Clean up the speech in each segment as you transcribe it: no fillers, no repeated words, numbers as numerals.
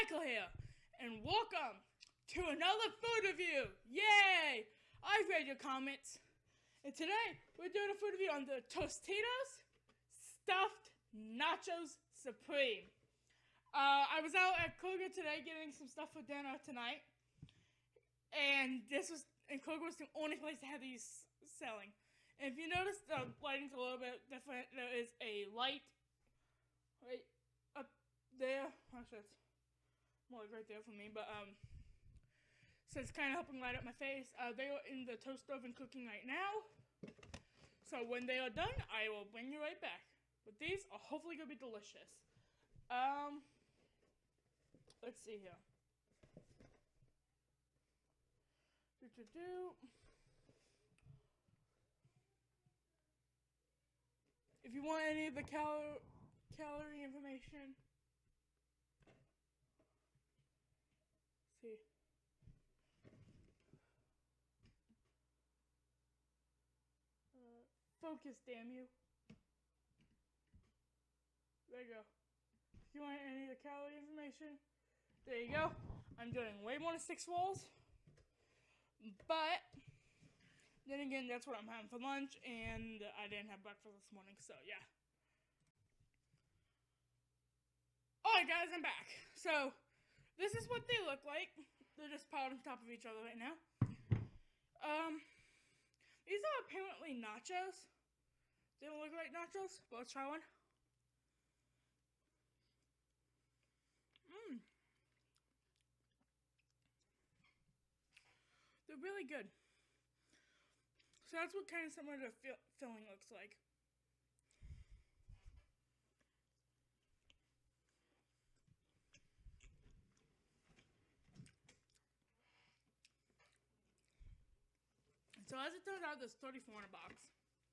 Michael here, and welcome to another food review. Yay! I've read your comments, and today we're doing a food review on the Tostitos Stuffed Nachos Supreme. I was out at Kroger today getting some stuff for dinner tonight, and Kroger was the only place that had these selling. And if you notice, the lighting's a little bit different. There is a light right up there. Actually, it's more like right there for me, but so it's kind of helping light up my face. They are in the toast oven cooking right now, so when they are done, I will bring you right back. But these are hopefully gonna be delicious. Let's see here. If you want any of the calorie information, see. Focus, damn you. There you go. If you want any of the calorie information, there you go. I'm doing way more than 6 rolls, but then again, that's what I'm having for lunch, and I didn't have breakfast this morning, so yeah. Alright guys, I'm back. So, this is what they look like. They're just piled on top of each other right now. These are apparently nachos. They don't look like nachos, but let's try one. They're really good. So that's what kind of some of the filling looks like. So as it turns out, there's 34 in a box.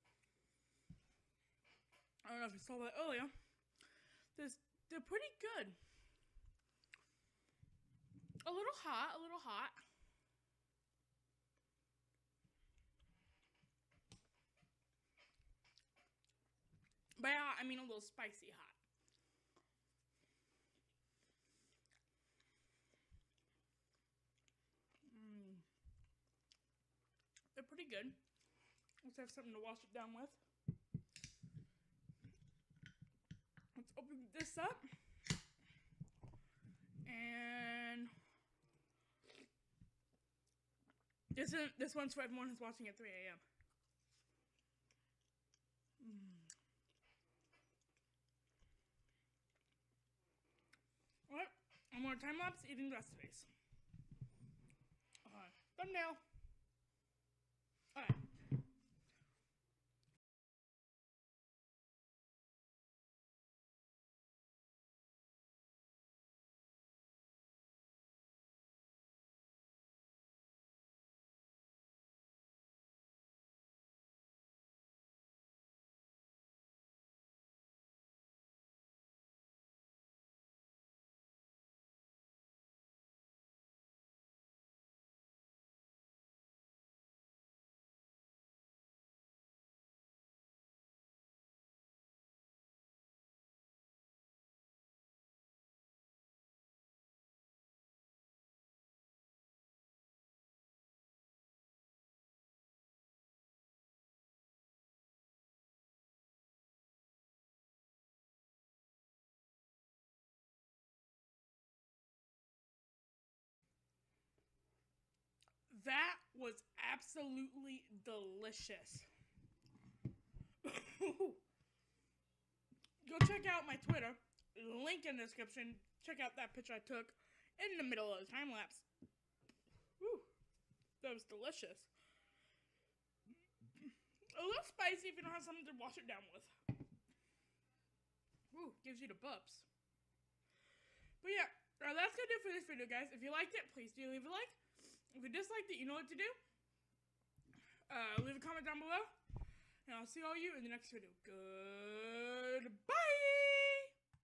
I don't know if you saw that earlier. They're pretty good. A little hot. By hot, I mean a little spicy hot. They're pretty good. Let's have something to wash it down with. Let's open this up. And this one's for everyone who's watching at 3 a.m. Alright, I'm gonna time lapse eating the rest of these. Thumbnail. Alright. That was absolutely delicious. Go check out my Twitter, link in the description. Check out that picture I took in the middle of the time lapse. Whew, that was delicious. A little spicy if you don't have something to wash it down with. Ooh, gives you the burps. But yeah, that's gonna do it for this video, guys. If you liked it, please do leave a like. If you disliked it, you know what to do. Leave a comment down below. And I'll see all you in the next video. Goodbye!